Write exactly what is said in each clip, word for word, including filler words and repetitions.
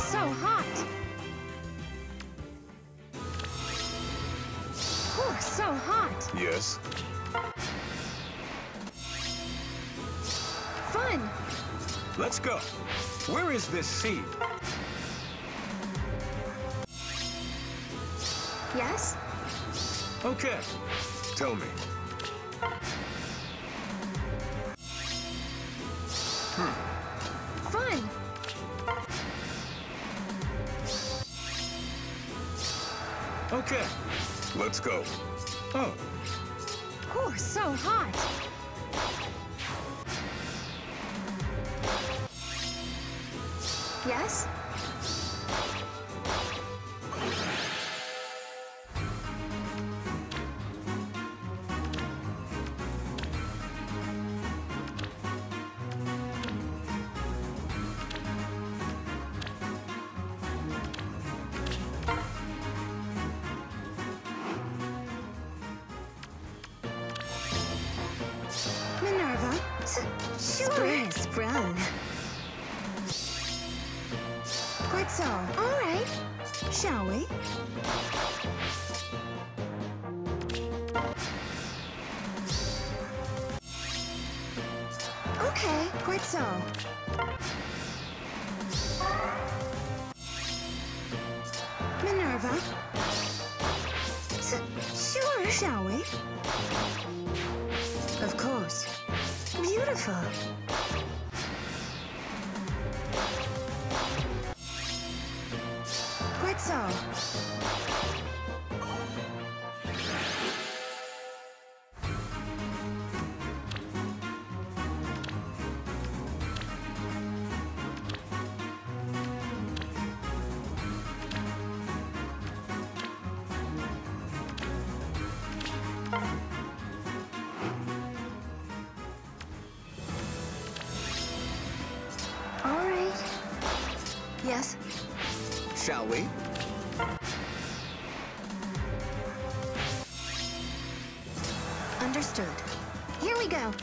so hot. Oh, so hot. Yes. Fun. Let's go. Where is this seed? Yes? Okay. Tell me. Hmm. Fun. Okay. Let's go. Oh. Oh, so hot. Yes? Minerva? S sure. Spring has sprung. Quite so. All right. Shall we? Okay, quite so. Minerva? S sure. Shall we? Of course. Beautiful. Quite so. All right. Yes. Shall we? Understood. Here we go.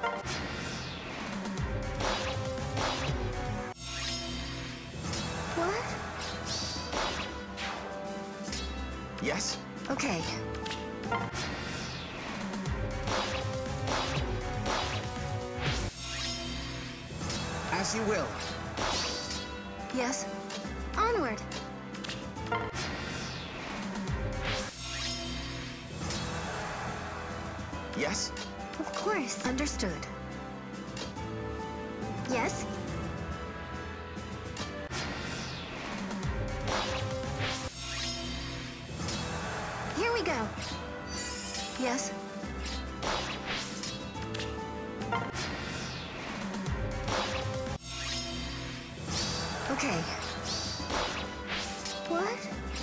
What? Yes? Okay. As you will. Yes. Onward. Yes? Of course. Understood. Yes? Here we go. Yes? Okay. What?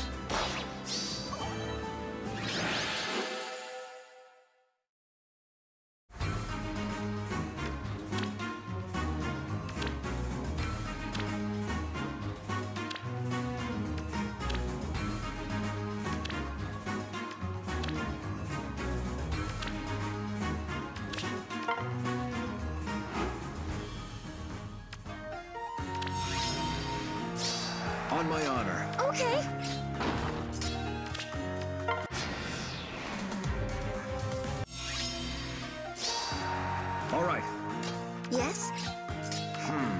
On my honor. Okay. All right. Yes? Hmm.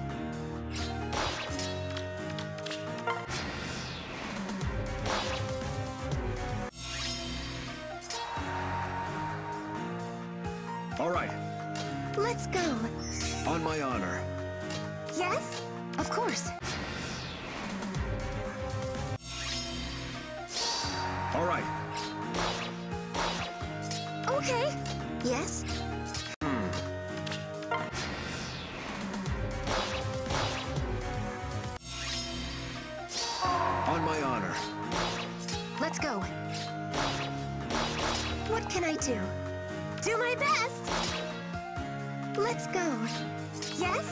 All right. Let's go. On my honor. Yes? Of course. All right. Okay. Yes? Hmm. On my honor. Let's go. What can I do? Do my best! Let's go. Yes?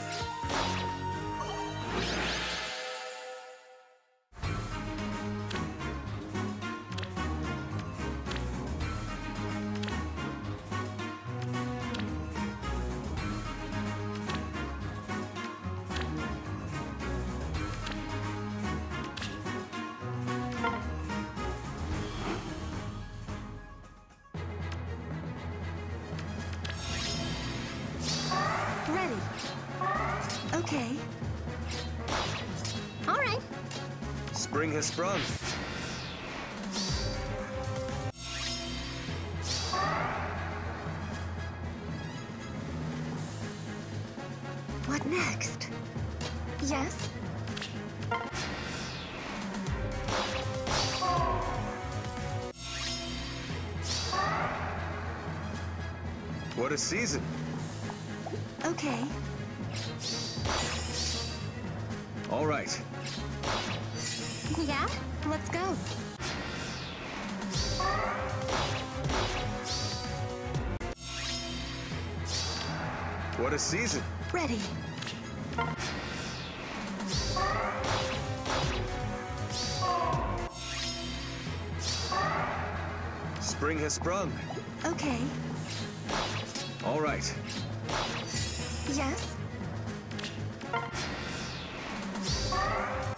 Spring has sprung. What next? Yes? What a season. Okay. All right. Yeah? Let's go. What a season. Ready. Spring has sprung. Okay. All right. Yes?